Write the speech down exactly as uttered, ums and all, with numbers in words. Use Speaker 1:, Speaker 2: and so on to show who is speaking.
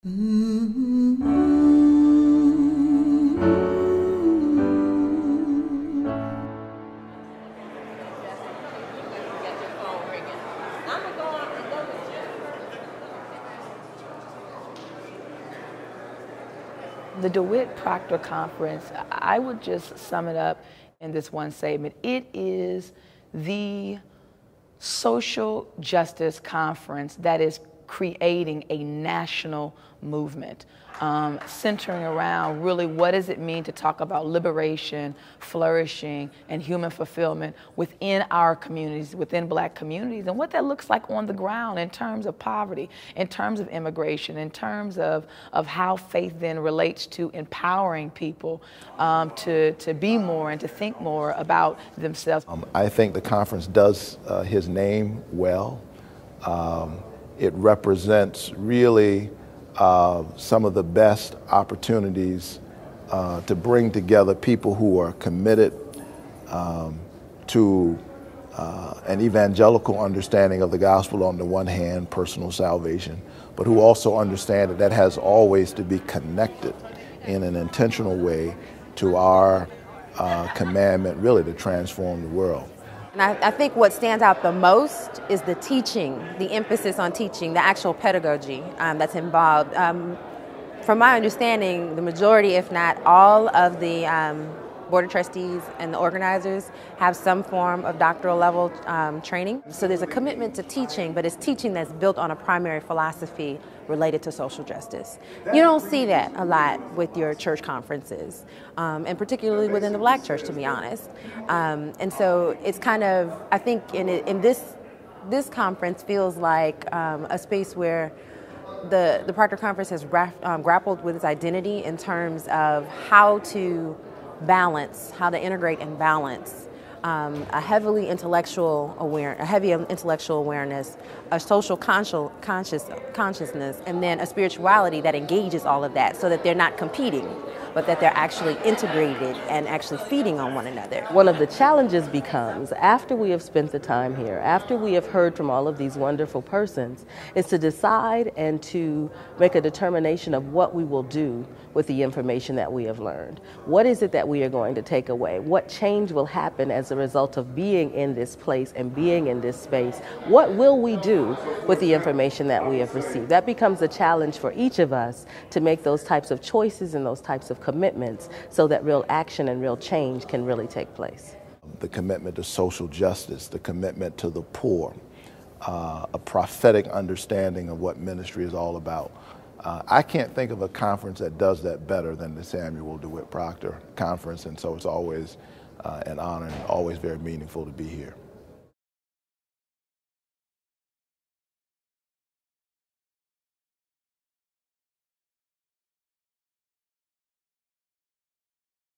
Speaker 1: The DeWitt Proctor Conference, I would just sum it up in this one statement. It is the social justice conference that is creating a national movement, um, centering around really what does it mean to talk about liberation, flourishing, and human fulfillment within our communities, within Black communities, and what that looks like on the ground in terms of poverty, in terms of immigration, in terms of, of how faith then relates to empowering people um, to, to be more and to think more about themselves.
Speaker 2: Um, I think the conference does uh, his name well. Um, It represents really uh, some of the best opportunities uh, to bring together people who are committed um, to uh, an evangelical understanding of the gospel on the one hand, personal salvation, but who also understand that that has always to be connected in an intentional way to our uh, commandment really to transform the world.
Speaker 3: And I, I think what stands out the most is the teaching, the emphasis on teaching, the actual pedagogy um, that's involved. Um, from my understanding, the majority, if not all, of the um, Board of Trustees and the organizers have some form of doctoral level um, training. So there's a commitment to teaching, but it's teaching that's built on a primary philosophy related to social justice. You don't see that a lot with your church conferences, um, and particularly within the Black church, to be honest. Um, and so it's kind of, I think in, in this, this conference feels like um, a space where the, the Proctor Conference has gra um, grappled with its identity in terms of how to balance, how to integrate and balance um, a heavily intellectual aware, a heavy intellectual awareness, a social conscious, conscious consciousness, and then a spirituality that engages all of that, so that they're not competing, but that they're actually integrated and actually feeding on one another.
Speaker 4: One of the challenges becomes, after we have spent the time here, after we have heard from all of these wonderful persons, is to decide and to make a determination of what we will do with the information that we have learned. What is it that we are going to take away? What change will happen as a result of being in this place and being in this space? What will we do with the information that we have received? That becomes a challenge for each of us to make those types of choices and those types of commitments so that real action and real change can really take place.
Speaker 2: The commitment to social justice, the commitment to the poor, uh, a prophetic understanding of what ministry is all about. Uh, I can't think of a conference that does that better than the Samuel DeWitt Proctor Conference, and so it's always uh, an honor and always very meaningful to be here.